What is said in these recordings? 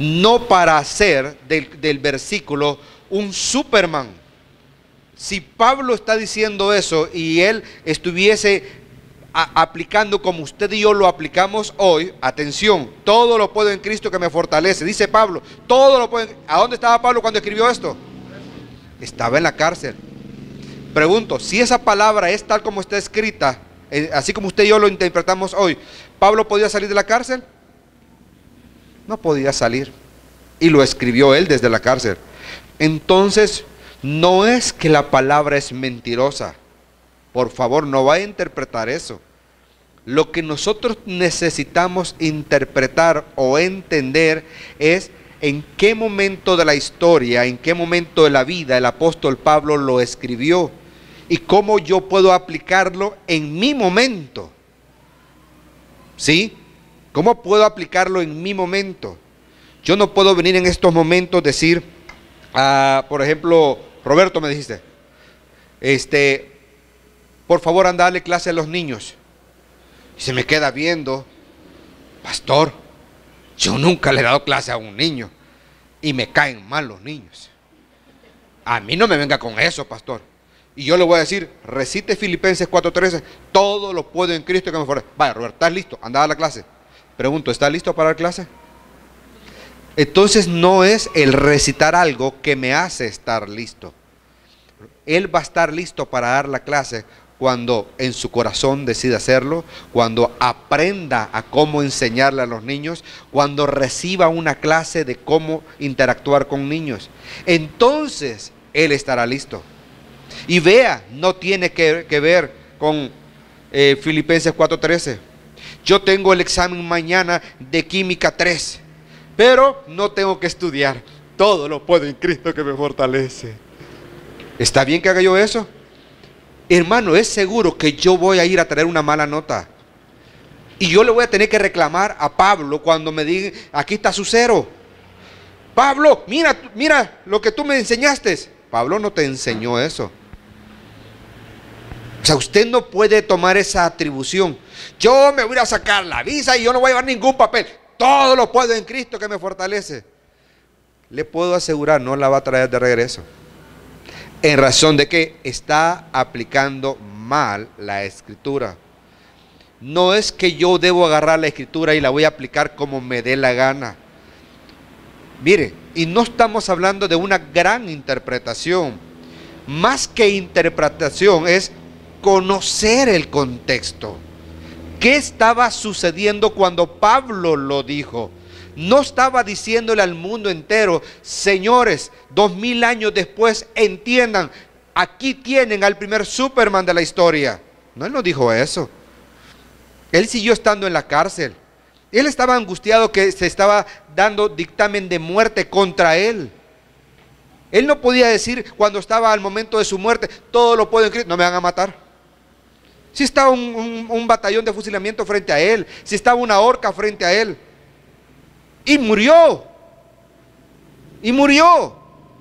no para hacer del versículo un Superman. Si Pablo está diciendo eso y él estuviese aplicando como usted y yo lo aplicamos hoy, atención, todo lo puedo en Cristo que me fortalece, dice Pablo, todo lo puedo. ¿A dónde estaba Pablo cuando escribió esto? Estaba en la cárcel. Pregunto, si esa palabra es tal como está escrita, así como usted y yo lo interpretamos hoy, ¿Pablo podía salir de la cárcel? No podía salir. Y lo escribió él desde la cárcel. Entonces, no es que la palabra es mentirosa. Por favor, no vaya a interpretar eso. Lo que nosotros necesitamos interpretar o entender es en qué momento de la historia, en qué momento de la vida el apóstol Pablo lo escribió y cómo yo puedo aplicarlo en mi momento. ¿Sí? ¿Cómo puedo aplicarlo en mi momento? Yo no puedo venir en estos momentos decir, por ejemplo, Roberto me dijiste, por favor anda a darle clase a los niños. Y se me queda viendo, pastor, yo nunca le he dado clase a un niño y me caen mal los niños. A mí no me venga con eso, pastor. Y yo le voy a decir, recite Filipenses 4:13, todo lo puedo en Cristo que me fortalece. Vaya, Roberto, ¿estás listo? Anda a dar la clase. Pregunto, ¿estás listo para dar clase? Entonces no es el recitar algo que me hace estar listo. Él va a estar listo para dar la clase cuando en su corazón decida hacerlo, cuando aprenda a cómo enseñarle a los niños, cuando reciba una clase de cómo interactuar con niños. Entonces él estará listo. Y vea, no tiene que ver con Filipenses 4:13. Yo tengo el examen mañana de Química 3, pero no tengo que estudiar. Todo lo puedo en Cristo que me fortalece. ¿Está bien que haga yo eso? Hermano, es seguro que yo voy a ir a traer una mala nota. Y yo le voy a tener que reclamar a Pablo cuando me digan, aquí está su 0. Pablo, mira lo que tú me enseñaste. Pablo no te enseñó eso. O sea, usted no puede tomar esa atribución. Yo me voy a sacar la visa y yo no voy a llevar ningún papel. Todo lo puedo en Cristo que me fortalece. Le puedo asegurar, no la va a traer de regreso. En razón de que está aplicando mal la escritura. No es que yo debo agarrar la escritura y la voy a aplicar como me dé la gana. Mire, y no estamos hablando de una gran interpretación. Más que interpretación es conocer el contexto. ¿Qué estaba sucediendo cuando Pablo lo dijo? No estaba diciéndole al mundo entero, señores, 2000 años después, entiendan, aquí tienen al primer Superman de la historia. No, él no dijo eso. Él siguió estando en la cárcel. Él estaba angustiado que se estaba dando dictamen de muerte contra él. Él no podía decir cuando estaba al momento de su muerte, todo lo puedo en Cristo, no me van a matar. Si estaba un batallón de fusilamiento frente a él, si estaba una horca frente a él. Y murió. Y murió.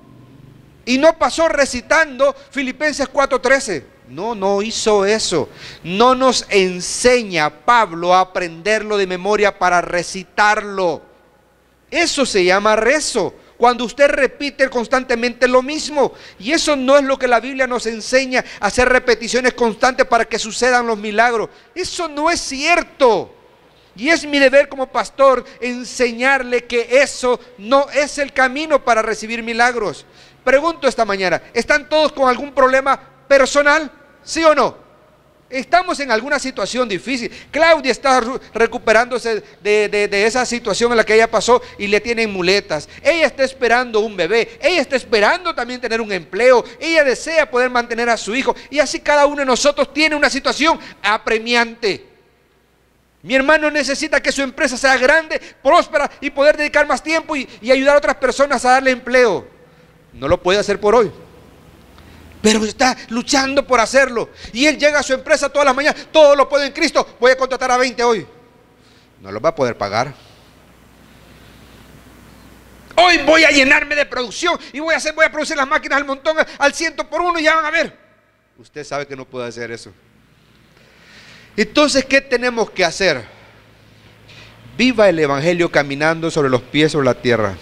Y no pasó recitando Filipenses 4:13. No hizo eso. No nos enseña Pablo a aprenderlo de memoria para recitarlo. Eso se llama rezo. Cuando usted repite constantemente lo mismo. Y eso no es lo que la Biblia nos enseña, hacer repeticiones constantes para que sucedan los milagros. Eso no es cierto. Y es mi deber como pastor enseñarle que eso no es el camino para recibir milagros. Pregunto esta mañana, ¿están todos con algún problema personal? ¿Sí o no? Estamos en alguna situación difícil. Claudia está recuperándose de esa situación en la que ella pasó y le tienen muletas. Ella está esperando un bebé. Ella está esperando también tener un empleo. Ella desea poder mantener a su hijo. Y así cada uno de nosotros tiene una situación apremiante. Mi hermano necesita que su empresa sea grande, próspera y poder dedicar más tiempo y ayudar a otras personas a darle empleo. No lo puede hacer por hoy, pero está luchando por hacerlo. Y él llega a su empresa todas las mañanas, todo lo puedo en Cristo, voy a contratar a 20 hoy. No lo va a poder pagar. Hoy voy a llenarme de producción y voy a producir las máquinas al montón, al 100 por 1 y ya van a ver. Usted sabe que no puede hacer eso. Entonces, ¿qué tenemos que hacer? Viva el Evangelio caminando sobre los pies sobre la tierra.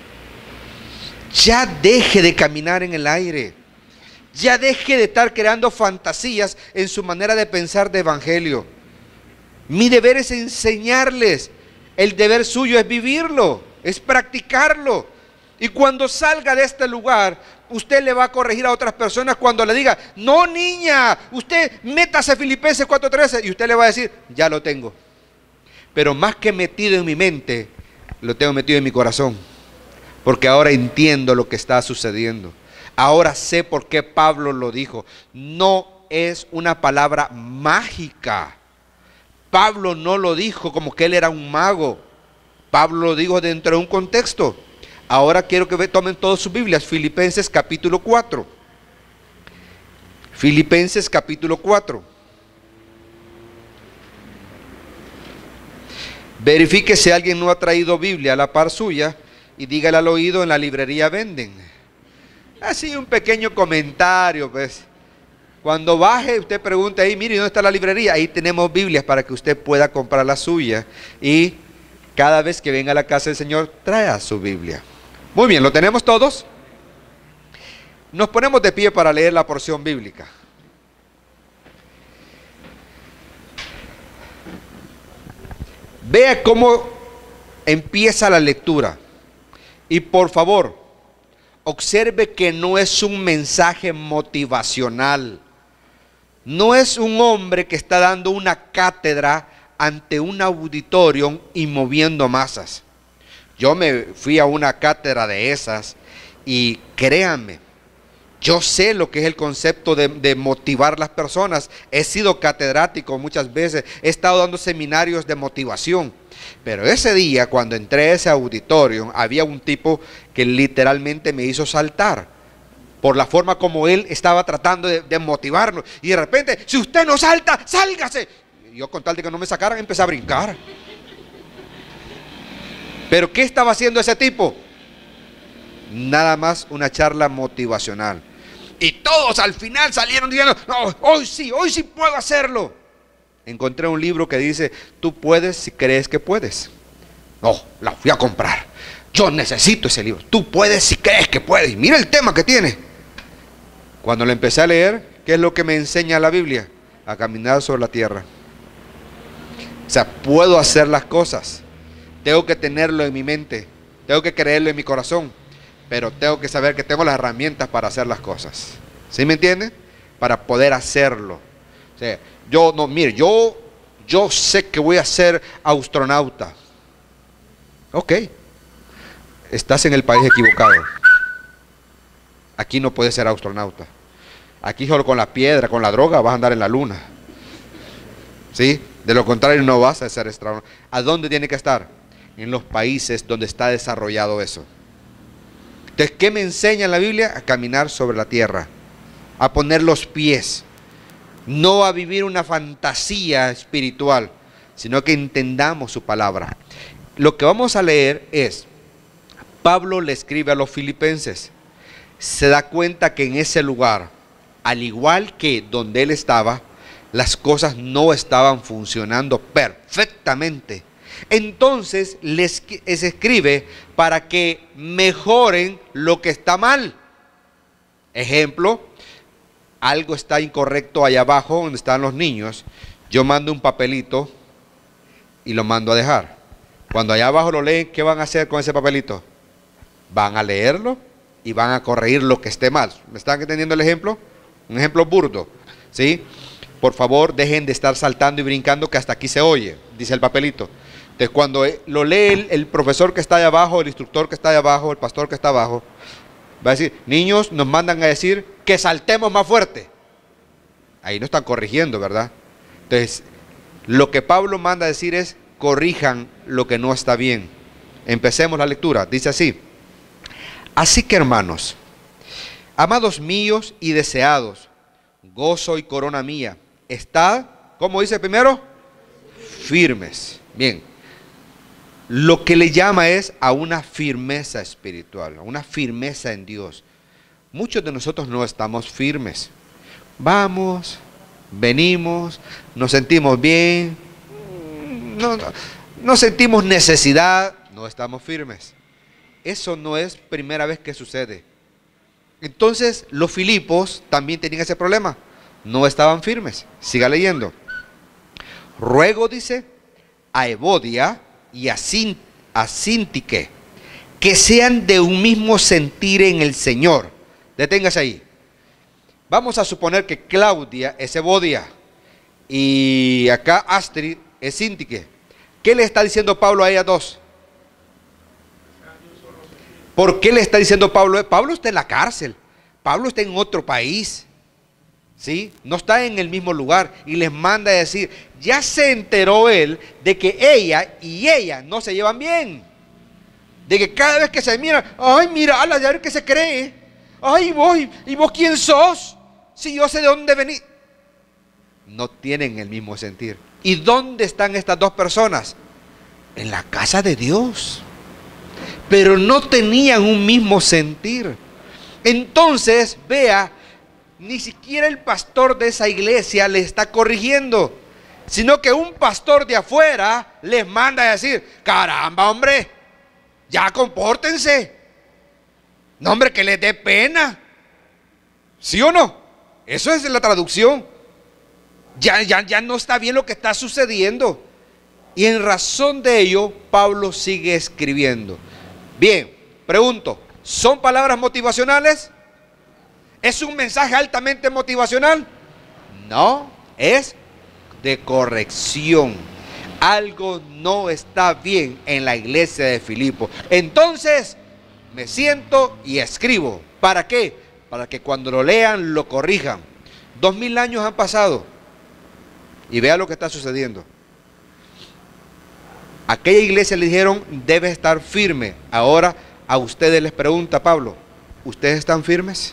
Ya deje de caminar en el aire. Ya deje de estar creando fantasías en su manera de pensar de Evangelio. Mi deber es enseñarles. El deber suyo es vivirlo, es practicarlo. Y cuando salga de este lugar, usted le va a corregir a otras personas cuando le diga: no, niña, usted métase a Filipenses 4:13, y usted le va a decir: ya lo tengo. Pero más que metido en mi mente, lo tengo metido en mi corazón, porque ahora entiendo lo que está sucediendo. Ahora sé por qué Pablo lo dijo. No es una palabra mágica. Pablo no lo dijo como que él era un mago. Pablo lo dijo dentro de un contexto. Ahora quiero que tomen todas sus Biblias. Filipenses capítulo 4. Filipenses capítulo 4. Verifique si alguien no ha traído Biblia a la par suya y dígale al oído: en la librería venden. Así un pequeño comentario, pues. Cuando baje, usted pregunta ahí: mire, ¿dónde está la librería? Ahí tenemos Biblias para que usted pueda comprar la suya. Y cada vez que venga a la casa del Señor, traiga su Biblia. Muy bien, ¿lo tenemos todos? Nos ponemos de pie para leer la porción bíblica. Vea cómo empieza la lectura. Y por favor, observe que no es un mensaje motivacional. No es un hombre que está dando una cátedra ante un auditorio y moviendo masas. Yo me fui a una cátedra de esas y créanme, yo sé lo que es el concepto de motivar a las personas. He sido catedrático muchas veces, he estado dando seminarios de motivación. Pero ese día, cuando entré a ese auditorio, había un tipo que literalmente me hizo saltar por la forma como él estaba tratando de motivarnos. Y de repente: si usted no salta, sálgase. Y yo, con tal de que no me sacaran, empecé a brincar. ¿Pero qué estaba haciendo ese tipo? Nada más una charla motivacional. Y todos al final salieron diciendo: no, hoy sí puedo hacerlo. Encontré un libro que dice: tú puedes si crees que puedes. No, la fui a comprar. Yo necesito ese libro. Tú puedes si crees que puedes. Y mira el tema que tiene. Cuando lo empecé a leer, ¿qué es lo que me enseña la Biblia? A caminar sobre la tierra. O sea, puedo hacer las cosas. Tengo que tenerlo en mi mente. Tengo que creerlo en mi corazón. Pero tengo que saber que tengo las herramientas para hacer las cosas. ¿Sí me entiende? Para poder hacerlo. O sea, yo sé que voy a ser astronauta. Ok. Estás en el país equivocado. Aquí no puedes ser astronauta. Aquí solo con la piedra, con la droga vas a andar en la luna. ¿Sí? De lo contrario no vas a ser astronauta. ¿A dónde tiene que estar? En los países donde está desarrollado eso. Entonces, ¿qué me enseña la Biblia? A caminar sobre la tierra, a poner los pies, no a vivir una fantasía espiritual, sino que entendamos su palabra. Lo que vamos a leer es: Pablo le escribe a los filipenses, se da cuenta que en ese lugar, al igual que donde él estaba, las cosas no estaban funcionando perfectamente. Entonces les escribe para que mejoren lo que está mal. Ejemplo: algo está incorrecto allá abajo donde están los niños. Yo mando un papelito y lo mando a dejar. Cuando allá abajo lo leen, ¿qué van a hacer con ese papelito? Van a leerlo y van a corregir lo que esté mal. ¿Me están entendiendo el ejemplo? Un ejemplo burdo, ¿sí? Por favor, dejen de estar saltando y brincando, que hasta aquí se oye, dice el papelito. Entonces, cuando lo lee el profesor que está allá abajo, el instructor que está allá abajo, el pastor que está abajo, va a decir: niños, nos mandan a decir que saltemos más fuerte. Ahí no están corrigiendo, ¿verdad? Entonces, lo que Pablo manda a decir es: corrijan lo que no está bien. Empecemos la lectura. Dice así: así que, hermanos, amados míos y deseados, gozo y corona mía, estad, ¿cómo dice primero? Firmes. Bien. Lo que le llama es a una firmeza espiritual, a una firmeza en Dios. Muchos de nosotros no estamos firmes. Vamos, venimos, nos sentimos bien. no sentimos necesidad, no estamos firmes. Eso no es primera vez que sucede. Entonces los Filipos también tenían ese problema, no estaban firmes. Siga leyendo. Ruego, dice, a Evodia y a Síntique, que sean de un mismo sentir en el Señor. Deténgase ahí. Vamos a suponer que Claudia es Evodia y acá Astrid es Síntique. ¿Qué le está diciendo Pablo a ellas dos? ¿Por qué le está diciendo Pablo? Pablo está en la cárcel, Pablo está en otro país, ¿sí? No está en el mismo lugar, y les manda a decir, ya se enteró él de que ella y ella no se llevan bien, de que cada vez que se miran, ay, mira, a ver qué se cree, ay, ¿y vos quién sos? Si yo sé de dónde venís. No tienen el mismo sentir. ¿Y dónde están estas dos personas? En la casa de Dios, pero no tenían un mismo sentir. Entonces, vea, ni siquiera el pastor de esa iglesia le está corrigiendo, sino que un pastor de afuera les manda a decir, caramba, hombre, ya compórtense. No, hombre, que les dé pena. ¿Sí o no? Eso es la traducción. Ya no está bien lo que está sucediendo. Y en razón de ello, Pablo sigue escribiendo. Bien, pregunto, ¿son palabras motivacionales? ¿Es un mensaje altamente motivacional? No, es de corrección. Algo no está bien en la iglesia de Filipos. Entonces, me siento y escribo. ¿Para qué? Para que cuando lo lean, lo corrijan. 2000 años han pasado y vea lo que está sucediendo. Aquella iglesia le dijeron, debe estar firme. Ahora a ustedes les pregunta Pablo, ¿ustedes están firmes?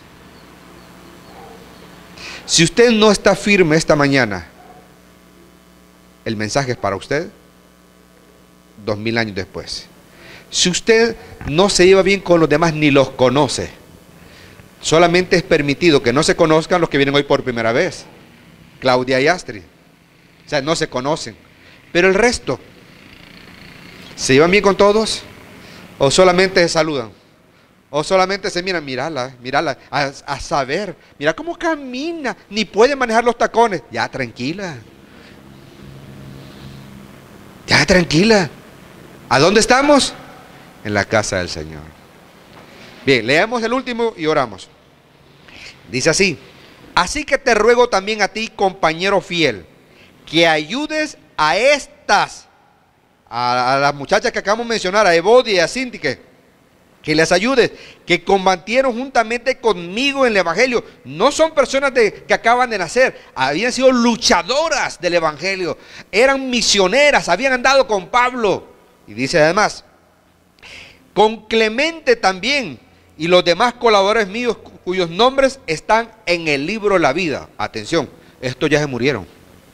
Si usted no está firme esta mañana, el mensaje es para usted 2000 años después. Si usted no se lleva bien con los demás ni los conoce, solamente es permitido que no se conozcan los que vienen hoy por primera vez, Claudia y Astrid. O sea, no se conocen. Pero el resto, ¿se llevan bien con todos? ¿O solamente se saludan? ¿O solamente se miran? Mírala, a saber, mira cómo camina, ni puede manejar los tacones. Ya, tranquila. Ya, tranquila. ¿A dónde estamos? En la casa del Señor. Bien, leamos el último y oramos. Dice así: así que te ruego también a ti, compañero fiel, que ayudes a estas, a las muchachas que acabamos de mencionar, a Evodia y a Síntique, que les ayudes, que combatieron juntamente conmigo en el Evangelio. No son personas que acaban de nacer, habían sido luchadoras del Evangelio, eran misioneras, habían andado con Pablo. Y dice además, con Clemente también y los demás colaboradores míos cuyos nombres están en el libro de la vida. Atención, estos ya se murieron.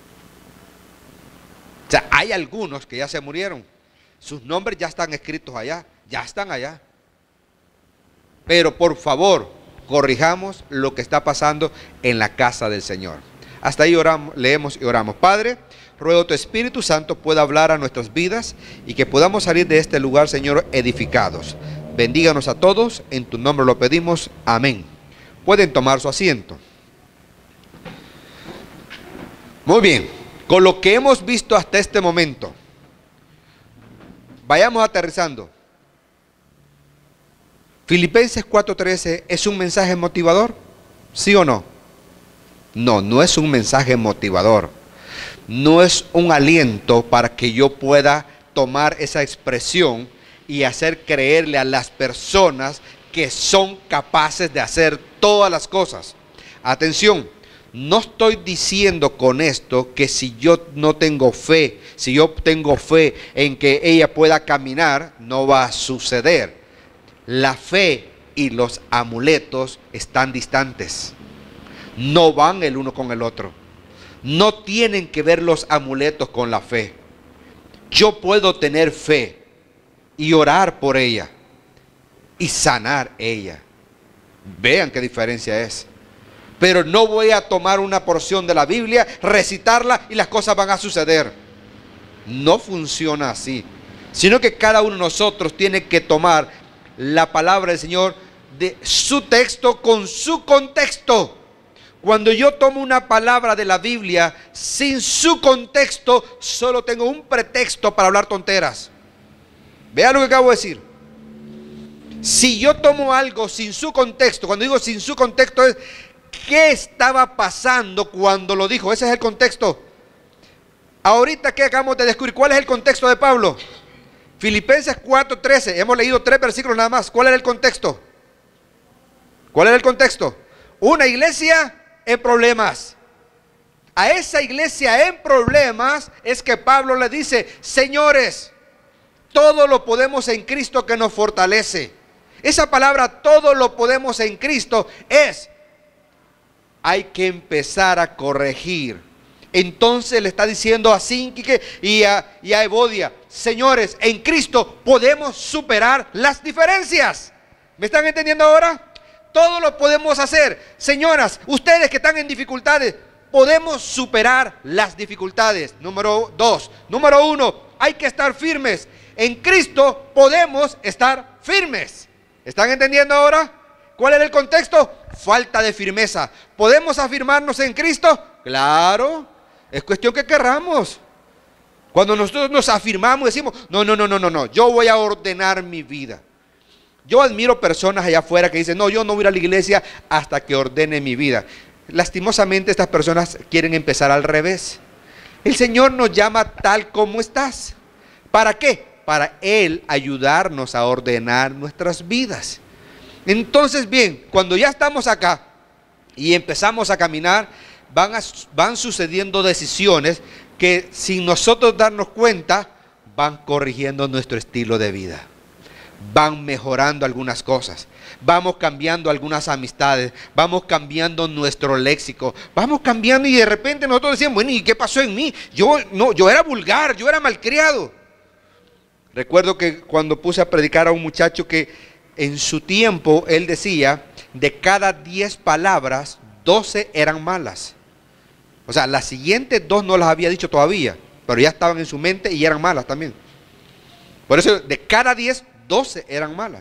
O sea, hay algunos que ya se murieron, sus nombres ya están escritos allá, ya están allá. Pero por favor, corrijamos lo que está pasando en la casa del Señor. Hasta ahí oramos, leemos y oramos. Padre, ruego tu Espíritu Santo pueda hablar a nuestras vidas y que podamos salir de este lugar, Señor, edificados. Bendíganos a todos, en tu nombre lo pedimos, amén. Pueden tomar su asiento. Muy bien, con lo que hemos visto hasta este momento, vayamos aterrizando. Filipenses 4:13, ¿es un mensaje motivador? ¿Sí o no? No, no es un mensaje motivador. No es un aliento para que yo pueda tomar esa expresión y hacer creerle a las personas que son capaces de hacer todas las cosas. Atención, no estoy diciendo con esto que si yo no tengo fe, si yo tengo fe en que ella pueda caminar, no va a suceder. La fe y los amuletos están distantes, no van el uno con el otro. No tienen que ver los amuletos con la fe. Yo puedo tener fe y orar por ella y sanar ella. Vean qué diferencia es. Pero no voy a tomar una porción de la Biblia, recitarla y las cosas van a suceder. No funciona así, sino que cada uno de nosotros tiene que tomar la palabra del Señor de su texto con su contexto. Cuando yo tomo una palabra de la Biblia sin su contexto, solo tengo un pretexto para hablar tonteras. Vea lo que acabo de decir. Si yo tomo algo sin su contexto, cuando digo sin su contexto es ¿qué estaba pasando cuando lo dijo? Ese es el contexto. Ahorita que acabamos de descubrir, ¿cuál es el contexto de Pablo? Filipenses 4:13, hemos leído 3 versículos nada más. ¿Cuál era el contexto? ¿Cuál era el contexto? Una iglesia en problemas. A esa iglesia en problemas es que Pablo le dice, señores, todo lo podemos en Cristo que nos fortalece. Esa palabra, todo lo podemos en Cristo, hay que empezar a corregir. Entonces le está diciendo a Síntique y a Evodia, señores, en Cristo podemos superar las diferencias. ¿Me están entendiendo ahora? Todo lo podemos hacer. Señoras, ustedes que están en dificultades, podemos superar las dificultades. Número 2. Número 1, hay que estar firmes. En Cristo podemos estar firmes. ¿Están entendiendo ahora? ¿Cuál era el contexto? Falta de firmeza. ¿Podemos afirmarnos en Cristo? Claro. Es cuestión que querramos. Cuando nosotros nos afirmamos, decimos, no, yo voy a ordenar mi vida. Yo admiro personas allá afuera que dicen, no, yo no voy a ir a la iglesia hasta que ordene mi vida. Lastimosamente estas personas quieren empezar al revés. El Señor nos llama tal como estás. ¿Para qué? Para Él ayudarnos a ordenar nuestras vidas. Entonces, bien, cuando ya estamos acá y empezamos a caminar, van sucediendo decisiones que sin nosotros darnos cuenta, van corrigiendo nuestro estilo de vida. Van mejorando algunas cosas, vamos cambiando algunas amistades, vamos cambiando nuestro léxico, vamos cambiando y de repente nosotros decimos, bueno, ¿y qué pasó en mí? Yo era vulgar, yo era malcriado. Recuerdo que cuando puse a predicar a un muchacho que en su tiempo él decía, de cada 10 palabras, 12 eran malas. O sea, las siguientes 2 no las había dicho todavía, pero ya estaban en su mente y eran malas también. Por eso de cada 10, 12 eran malas.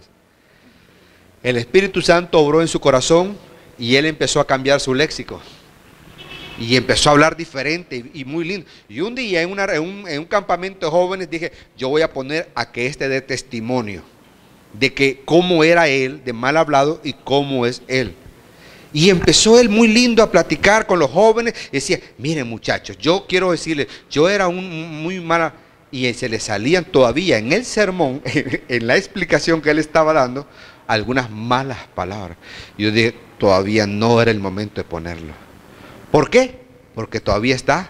El Espíritu Santo obró en su corazón y él empezó a cambiar su léxico. Y empezó a hablar diferente y muy lindo. Y un día en un campamento de jóvenes dije, yo voy a poner a que este dé testimonio de que cómo era él, de mal hablado y cómo es él. Y empezó él muy lindo a platicar con los jóvenes. Y decía, miren muchachos, yo quiero decirles, yo era muy mala. Y se le salían todavía en el sermón, en la explicación que él estaba dando, algunas malas palabras. Y yo dije, todavía no era el momento de ponerlo. ¿Por qué? Porque todavía está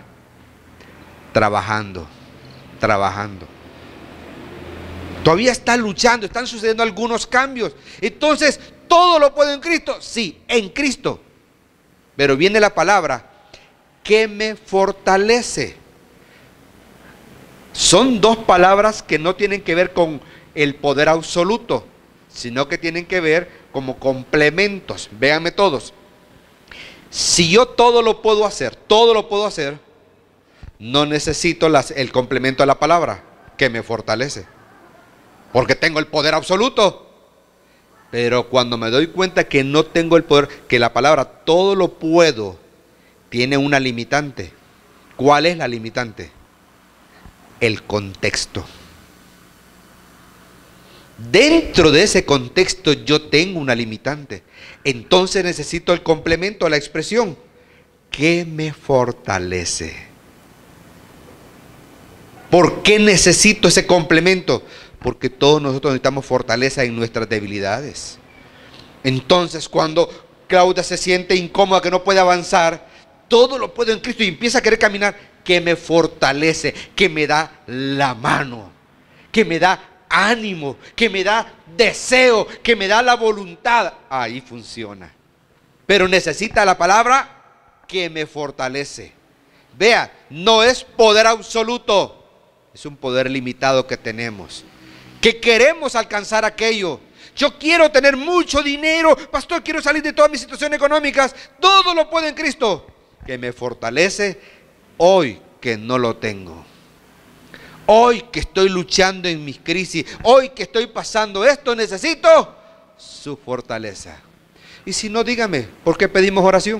trabajando. Todavía está luchando, están sucediendo algunos cambios. Entonces, ¿todo lo puedo en Cristo? Sí, en Cristo. Pero viene la palabra, que me fortalece. Son 2 palabras que no tienen que ver con el poder absoluto, sino que tienen que ver como complementos. Véanme todos. Si yo todo lo puedo hacer, no necesito el complemento de la palabra, que me fortalece, porque tengo el poder absoluto. Pero cuando me doy cuenta que no tengo el poder, que la palabra todo lo puedo, tiene una limitante. ¿Cuál es la limitante? El contexto. Dentro de ese contexto yo tengo una limitante. Entonces necesito el complemento a la expresión, que me fortalece. ¿Por qué necesito ese complemento? Porque todos nosotros necesitamos fortaleza en nuestras debilidades. Entonces cuando Claudia se siente incómoda, que no puede avanzar, todo lo puedo en Cristo y empieza a querer caminar, que me fortalece, que me da la mano, que me da ánimo, que me da deseo, que me da la voluntad. Ahí funciona. Pero necesita la palabra que me fortalece. Vea, no es poder absoluto, es un poder limitado que tenemos, que queremos alcanzar aquello. Yo quiero tener mucho dinero, pastor, quiero salir de todas mis situaciones económicas. Todo lo puedo en Cristo, que me fortalece hoy que no lo tengo. Hoy que estoy luchando en mis crisis, hoy que estoy pasando esto, necesito su fortaleza. Y si no, dígame, ¿por qué pedimos oración?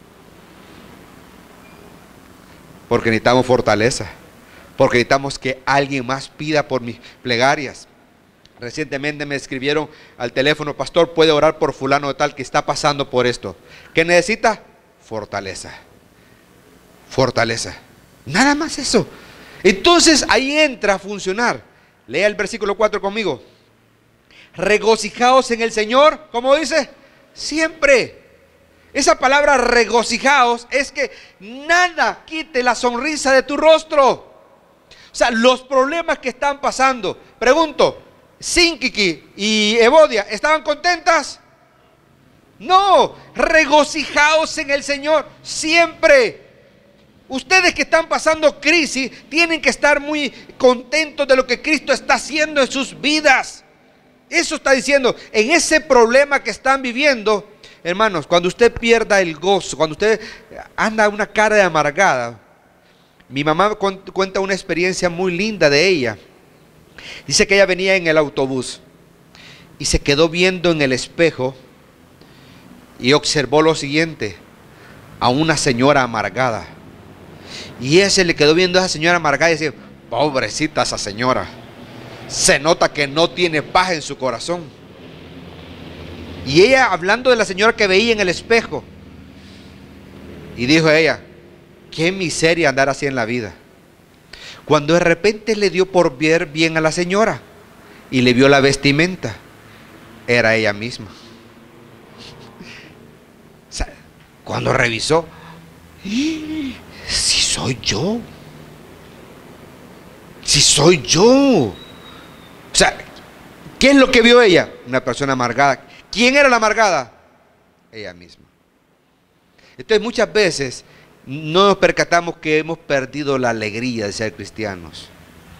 Porque necesitamos fortaleza, porque necesitamos que alguien más pida por mis plegarias. Recientemente me escribieron al teléfono: pastor, ¿puede orar por fulano de tal que está pasando por esto? ¿Qué necesita? Fortaleza. Fortaleza. Nada más eso. Entonces ahí entra a funcionar. Lea el versículo 4 conmigo. Regocijaos en el Señor, ¿cómo dice? Siempre. Esa palabra regocijaos es que nada quite la sonrisa de tu rostro. O sea, los problemas que están pasando. Pregunto, Síncique y Evodia, ¿estaban contentas? No, regocijaos en el Señor siempre. Ustedes que están pasando crisis tienen que estar muy contentos de lo que Cristo está haciendo en sus vidas. Eso está diciendo, en ese problema que están viviendo, hermanos, cuando usted pierda el gozo, cuando usted anda una cara de amargada. Mi mamá cuenta una experiencia muy linda de ella. Dice que ella venía en el autobús y se quedó viendo en el espejo y observó lo siguiente: a una señora amargada. Y ella se le quedó viendo a esa señora amargada y decía: pobrecita esa señora, se nota que no tiene paz en su corazón. Y ella, hablando de la señora que veía en el espejo, y dijo a ella: qué miseria andar así en la vida. Cuando de repente le dio por ver bien a la señora y le vio la vestimenta, era ella misma. O sea, cuando revisó, si soy yo, si soy yo. O sea, ¿qué es lo que vio ella? Una persona amargada. ¿Quién era la amargada? Ella misma. Entonces muchas veces no nos percatamos que hemos perdido la alegría de ser cristianos.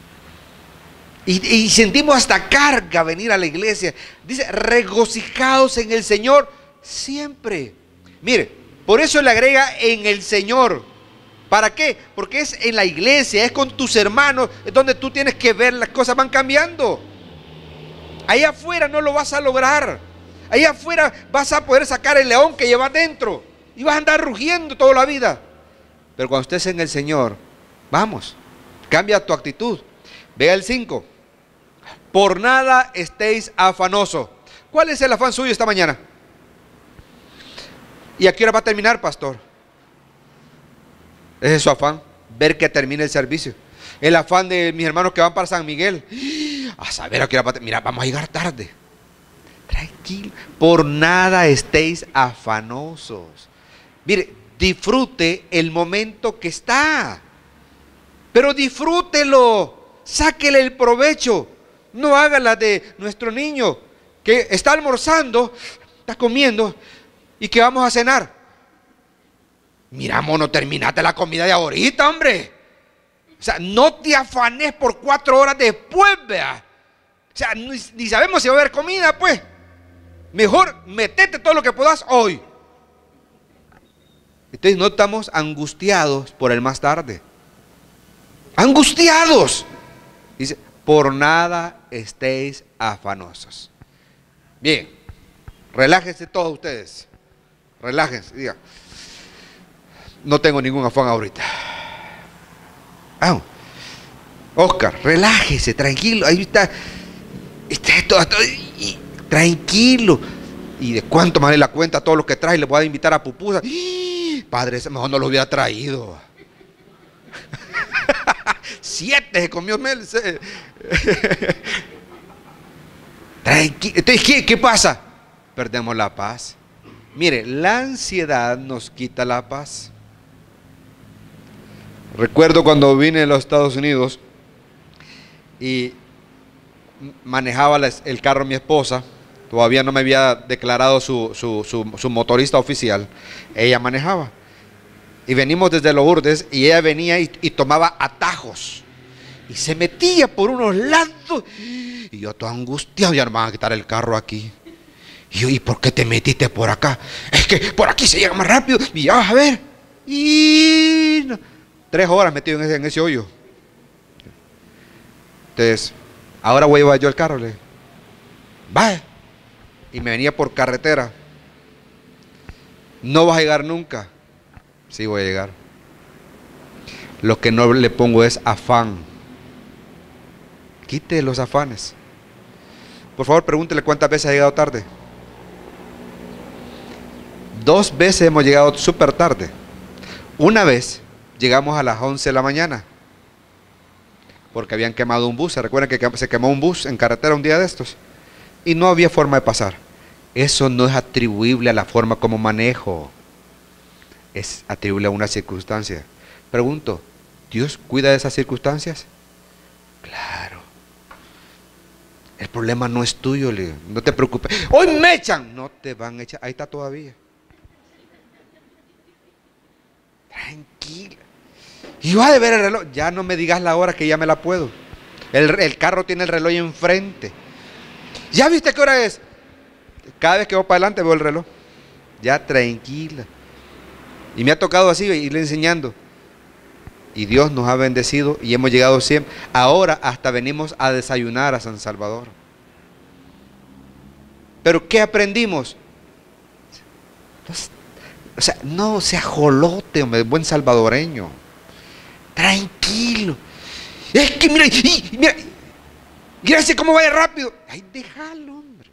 Y sentimos hasta carga venir a la iglesia. Dice: regocijaos en el Señor siempre. Mire, por eso le agrega en el Señor. ¿Para qué? Porque es en la iglesia, es con tus hermanos, es donde tú tienes que ver las cosas van cambiando. Allá afuera no lo vas a lograr. Allá afuera vas a poder sacar el león que llevas dentro y vas a andar rugiendo toda la vida. Pero cuando estés en el Señor, vamos, cambia tu actitud. Vea el 5. Por nada estéis afanosos. ¿Cuál es el afán suyo esta mañana? ¿Y a qué hora va a terminar, pastor? Ese es su afán, ver que termine el servicio. El afán de mis hermanos que van para San Miguel, a saber a qué hora va a terminar. Mira, vamos a llegar tarde. Tranquilo. Por nada estéis afanosos. Mire, disfrute el momento que está, pero disfrútelo, sáquele el provecho. No haga la de nuestro niño que está almorzando, está comiendo y que vamos a cenar. Mira, mono, terminate la comida de ahorita, hombre. O sea, no te afanes por 4 horas después, vea. O sea, ni sabemos si va a haber comida, pues. Mejor metete todo lo que puedas hoy. Entonces no estamos angustiados por el más tarde. Angustiados. Dice: por nada estéis afanosos. Bien, relájense todos ustedes. Relájense, diga: no tengo ningún afán ahorita. Oscar, relájese, tranquilo. Ahí está todo, tranquilo. ¿Y de cuánto me vale la cuenta todo lo que trae? Le voy a invitar a pupusas. Padre, ese mejor no lo hubiera traído. 7 se comió Mel. Tranquilo. Entonces, ¿qué pasa? Perdemos la paz. Mire, la ansiedad nos quita la paz. Recuerdo cuando vine a los Estados Unidos y manejaba el carro mi esposa. Todavía no me había declarado su motorista oficial. Ella manejaba. Y venimos desde Lourdes y ella venía y tomaba atajos. Y se metía por unos lados. Y yo todo angustiado: ya no me van a quitar el carro aquí. Y yo: ¿y por qué te metiste por acá? Es que por aquí se llega más rápido. Y ya vas a ver. Y 3 horas metido en ese hoyo. Entonces, ahora voy a llevar yo el carro, le dije. Vaya. Y me venía por carretera. No vas a llegar nunca. Sí, voy a llegar. Lo que no le pongo es afán. Quite los afanes. Por favor, pregúntele cuántas veces ha llegado tarde. 2 veces hemos llegado súper tarde. Una vez llegamos a las 11 de la mañana. Porque habían quemado un bus. ¿Se recuerdan que se quemó un bus en carretera un día de estos? Y no había forma de pasar. Eso no es atribuible a la forma como manejo. Es atribuible a una circunstancia. Pregunto, ¿Dios cuida de esas circunstancias? Claro. El problema no es tuyo, Leo. No te preocupes. Hoy me echan. No te van a echar. Ahí está todavía. Tranquila. Y vas a ver el reloj. Ya no me digas la hora que ya me la puedo. El carro tiene el reloj enfrente. ¿Ya viste qué hora es? Cada vez que voy para adelante veo el reloj. Ya tranquila. Y me ha tocado así irle enseñando. Y Dios nos ha bendecido y hemos llegado siempre. Ahora hasta venimos a desayunar a San Salvador. Pero ¿qué aprendimos? O sea, no sea jolote, hombre, buen salvadoreño. Tranquilo. Es que mira, gracias cómo vaya rápido. Ay, déjalo, hombre.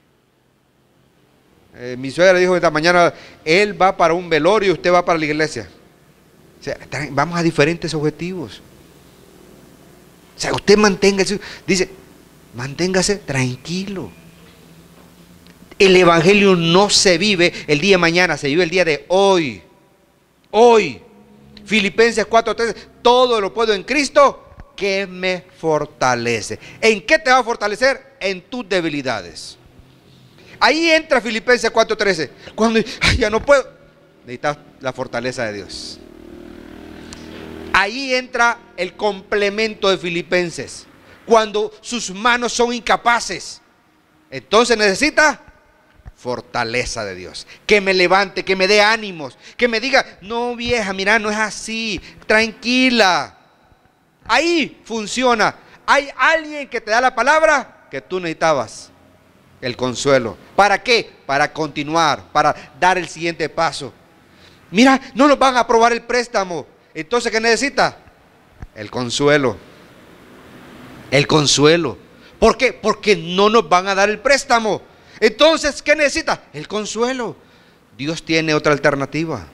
Mi suegra dijo esta mañana, él va para un velorio y usted va para la iglesia. O sea, vamos a diferentes objetivos. O sea, usted manténgase, dice, manténgase tranquilo. El evangelio no se vive el día de mañana, se vive el día de hoy. Hoy. Filipenses 4:13, todo lo puedo en Cristo que me fortalece. ¿En qué te va a fortalecer? En tus debilidades. Ahí entra Filipenses 4:13. Cuando ya no puedo, necesitas la fortaleza de Dios. Ahí entra el complemento de Filipenses. Cuando sus manos son incapaces, entonces necesita fortaleza de Dios. Que me levante, que me dé ánimos, que me diga, no vieja, mira, no es así, tranquila. Ahí funciona. Hay alguien que te da la palabra que tú necesitabas. El consuelo. ¿Para qué? Para continuar, para dar el siguiente paso. Mira, no nos van a aprobar el préstamo. Entonces, ¿qué necesita? El consuelo. El consuelo. ¿Por qué? Porque no nos van a dar el préstamo. Entonces, ¿qué necesita? El consuelo. Dios tiene otra alternativa.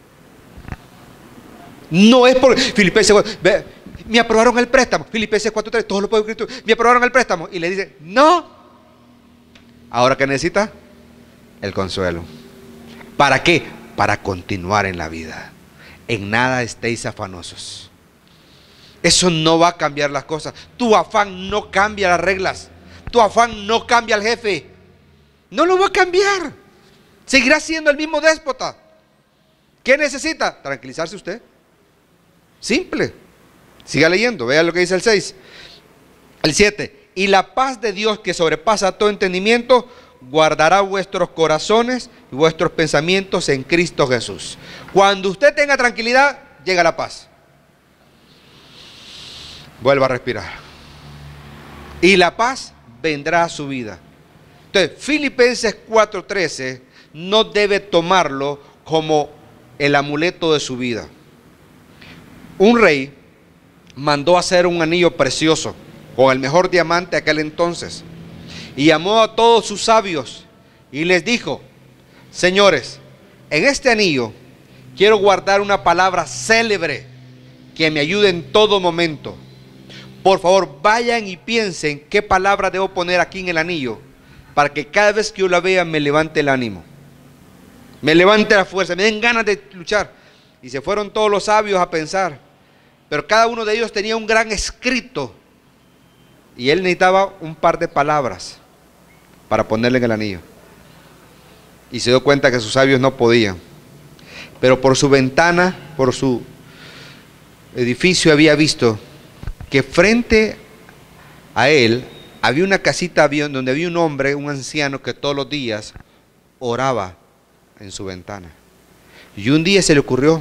No es por Filipenses, me aprobaron el préstamo. Filipenses 4:3, todo lo puedo en Cristo. Me aprobaron el préstamo. Y le dice, no. ¿Ahora qué necesita? El consuelo. ¿Para qué? Para continuar en la vida. En nada estéis afanosos. Eso no va a cambiar las cosas. Tu afán no cambia las reglas. Tu afán no cambia al jefe. No lo va a cambiar. Seguirá siendo el mismo déspota. ¿Qué necesita? Tranquilizarse usted. Simple. Siga leyendo. Vea lo que dice el 6. El 7. Y la paz de Dios que sobrepasa todo entendimiento guardará vuestros corazones y vuestros pensamientos en Cristo Jesús. Cuando usted tenga tranquilidad, llega la paz. Vuelva a respirar. Y la paz vendrá a su vida. Entonces, Filipenses 4:13 no debe tomarlo como el amuleto de su vida. Un rey mandó hacer un anillo precioso con el mejor diamante de aquel entonces y llamó a todos sus sabios y les dijo, señores, en este anillo quiero guardar una palabra célebre que me ayude en todo momento. Por favor, vayan y piensen qué palabra debo poner aquí en el anillo para que cada vez que yo la vea me levante el ánimo, me levante la fuerza, me den ganas de luchar. Y se fueron todos los sabios a pensar, pero cada uno de ellos tenía un gran escrito y él necesitaba un par de palabras para ponerle en el anillo. Y se dio cuenta que sus sabios no podían, pero por su ventana, por su edificio había visto que frente a él había una casita donde había un hombre, un anciano que todos los días oraba en su ventana. Y un día se le ocurrió,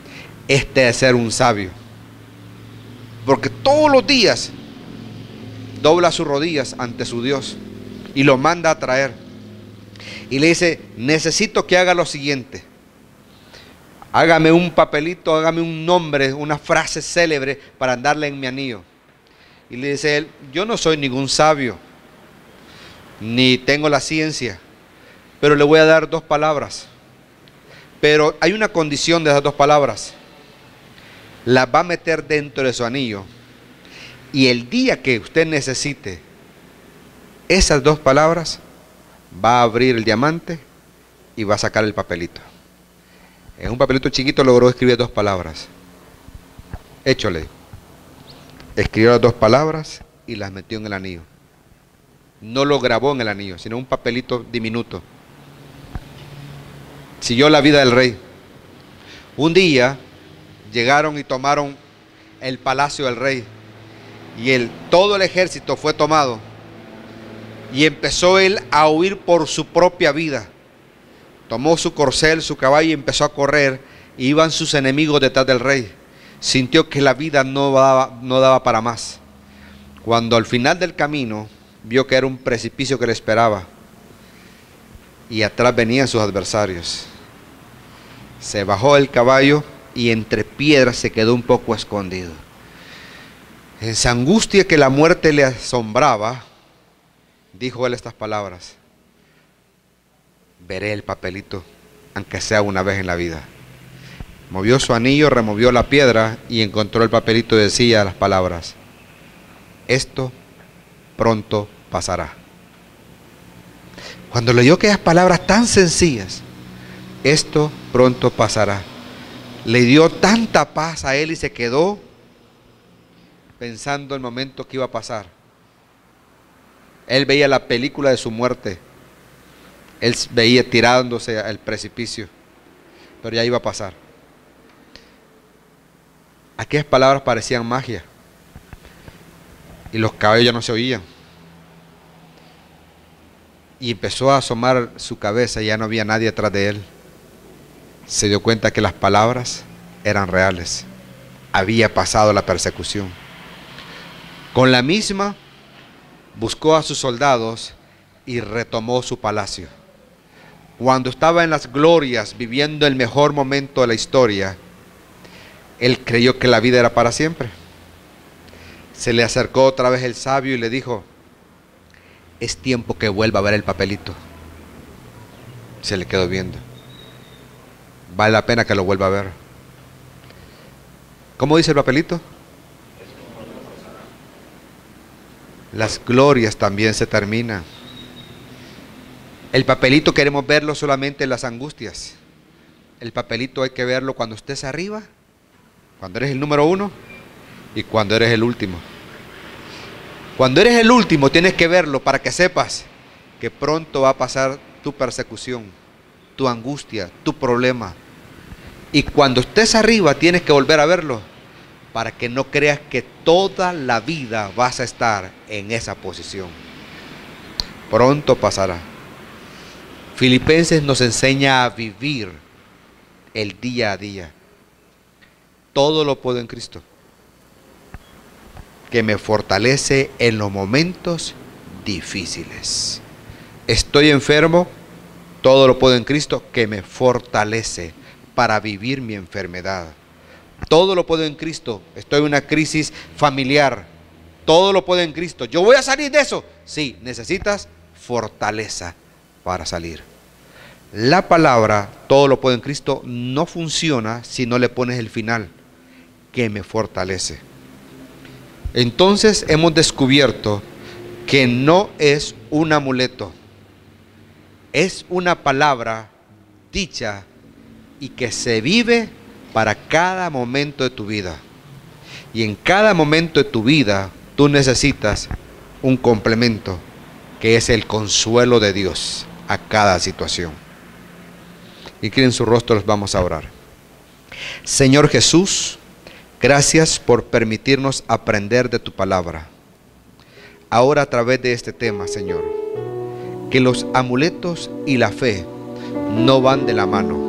este de ser un sabio, porque todos los días dobla sus rodillas ante su Dios y lo manda a traer. Y le dice, necesito que haga lo siguiente. Hágame un papelito, hágame un nombre, una frase célebre para andarle en mi anillo. Y le dice él, yo no soy ningún sabio, ni tengo la ciencia, pero le voy a dar 2 palabras. Pero hay una condición de esas 2 palabras. Las va a meter dentro de su anillo. Y el día que usted necesite esas 2 palabras, va a abrir el diamante y va a sacar el papelito. En un papelito chiquito logró escribir 2 palabras. Échole. Escribió las 2 palabras y las metió en el anillo. No lo grabó en el anillo, sino un papelito diminuto. Siguió la vida del rey. Un día llegaron y tomaron el palacio del rey. Y todo el ejército fue tomado. Y empezó él a huir por su propia vida. Tomó su corcel, su caballo y empezó a correr. Y iban sus enemigos detrás del rey. Sintió que la vida no daba para más. Cuando al final del camino vio que era un precipicio que le esperaba. Y atrás venían sus adversarios. Se bajó del caballo y entre piedras se quedó un poco escondido. En esa angustia que la muerte le asombraba, dijo él estas palabras: veré el papelito, aunque sea una vez en la vida. Movió su anillo, removió la piedra y encontró el papelito y decía las palabras: esto pronto pasará. Cuando leyó aquellas palabras tan sencillas, esto pronto pasará, le dio tanta paz a él y se quedó pensando el momento que iba a pasar. Él veía la película de su muerte. Él veía tirándose al precipicio, pero ya iba a pasar. Aquellas palabras parecían magia y los caballos ya no se oían. Y empezó a asomar su cabeza y ya no había nadie atrás de él. Se dio cuenta que las palabras eran reales. Había pasado la persecución. Con la misma buscó a sus soldados y retomó su palacio. Cuando estaba en las glorias, viviendo el mejor momento de la historia, él creyó que la vida era para siempre. Se le acercó otra vez el sabio y le dijo: es tiempo que vuelva a ver el papelito. Se le quedó viendo. Vale la pena que lo vuelva a ver. ¿Cómo dice el papelito? Las glorias también se terminan. El papelito queremos verlo solamente en las angustias. El papelito hay que verlo cuando estés arriba, cuando eres el número 1 y cuando eres el último. Cuando eres el último tienes que verlo para que sepas que pronto va a pasar tu persecución, tu angustia, tu problema. Y cuando estés arriba tienes que volver a verlo para que no creas que toda la vida vas a estar en esa posición. Pronto pasará. Filipenses nos enseña a vivir el día a día. Todo lo puedo en Cristo, que me fortalece en los momentos difíciles. Estoy enfermo, todo lo puedo en Cristo, que me fortalece para vivir mi enfermedad. Todo lo puedo en Cristo. Estoy en una crisis familiar. Todo lo puedo en Cristo. ¿Yo voy a salir de eso? Sí, necesitas fortaleza para salir. La palabra, todo lo puedo en Cristo, no funciona si no le pones el final, que me fortalece. Entonces hemos descubierto que no es un amuleto, es una palabra dicha y que se vive para cada momento de tu vida. Y en cada momento de tu vida tú necesitas un complemento, que es el consuelo de Dios a cada situación. Inclinen sus rostros, vamos a orar. Señor Jesús, gracias por permitirnos aprender de tu palabra. Ahora, a través de este tema, Señor, que los amuletos y la fe no van de la mano.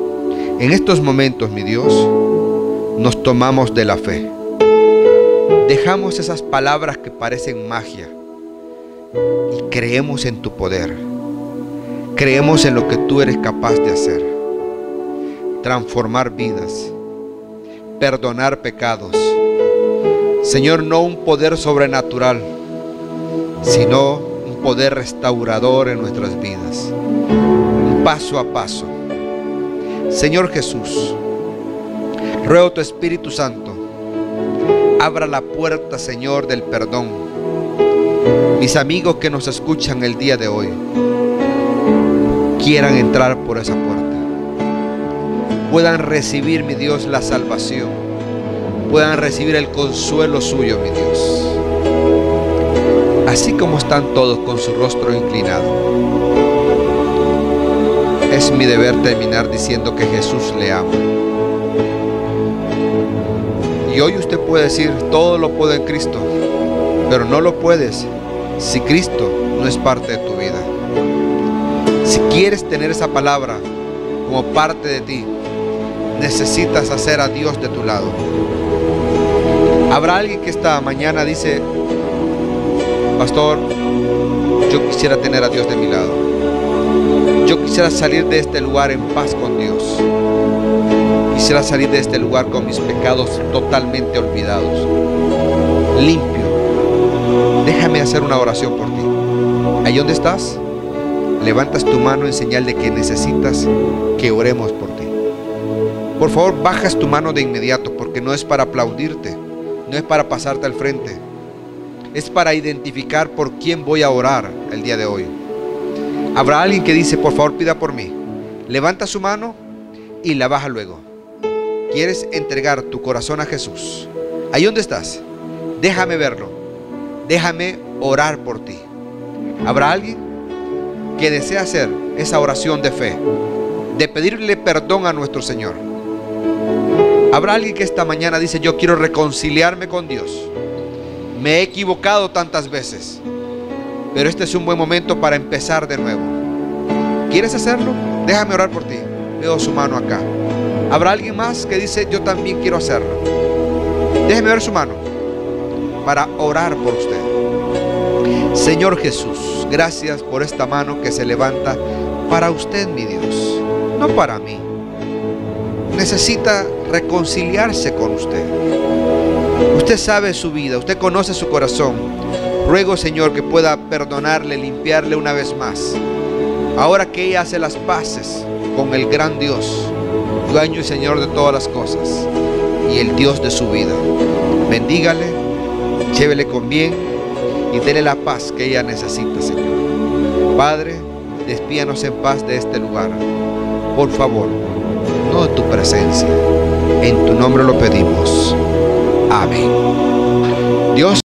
En estos momentos, mi Dios, nos tomamos de la fe, Dejamos esas palabras que parecen magia y creemos en tu poder. Creemos en lo que tú eres capaz de hacer. Transformar vidas, perdonar pecados. Señor, no un poder sobrenatural, sino un poder restaurador en nuestras vidas. Un paso a paso. Señor Jesús, ruego tu Espíritu Santo, abra la puerta, Señor, del perdón. Mis amigos que nos escuchan el día de hoy, quieran entrar por esa puerta, puedan recibir, mi Dios, la salvación, puedan recibir el consuelo suyo, mi Dios. Así como están todos con su rostro inclinado, es mi deber terminar diciendo que Jesús le ama. Y hoy usted puede decir, todo lo puedo en Cristo, pero no lo puedes si Cristo no es parte de tu vida. Si quieres tener esa palabra como parte de ti, necesitas hacer a Dios de tu lado. Habrá alguien que esta mañana dice, pastor, yo quisiera tener a Dios de mi lado. Yo quisiera salir de este lugar en paz con Dios. Quisiera salir de este lugar con mis pecados totalmente olvidados, limpio. Déjame hacer una oración por ti. Ahí donde estás, levantas tu mano en señal de que necesitas que oremos por ti. Por favor, bajas tu mano de inmediato, porque no es para aplaudirte, no es para pasarte al frente, es para identificar por quién voy a orar el día de hoy. Habrá alguien que dice, por favor, pida por mí. Levanta su mano y la baja luego. ¿Quieres entregar tu corazón a Jesús? Ahí donde estás, déjame verlo. Déjame orar por ti. ¿Habrá alguien que desea hacer esa oración de fe, de pedirle perdón a nuestro Señor? ¿Habrá alguien que esta mañana dice, yo quiero reconciliarme con Dios? Me he equivocado tantas veces, pero este es un buen momento para empezar de nuevo. ¿Quieres hacerlo? Déjame orar por ti. Veo su mano acá. ¿Habrá alguien más que dice, yo también quiero hacerlo? Déjeme ver su mano para orar por usted. Señor Jesús, gracias por esta mano que se levanta para usted, mi Dios, no para mí. Necesita reconciliarse con usted. Usted sabe su vida, usted conoce su corazón. Ruego, Señor, que pueda perdonarle, limpiarle una vez más. Ahora que ella hace las paces con el gran Dios, dueño y Señor de todas las cosas, y el Dios de su vida. Bendígale, llévele con bien y dele la paz que ella necesita, Señor. Padre, despídanos en paz de este lugar, por favor, no de tu presencia. En tu nombre lo pedimos. Amén. Dios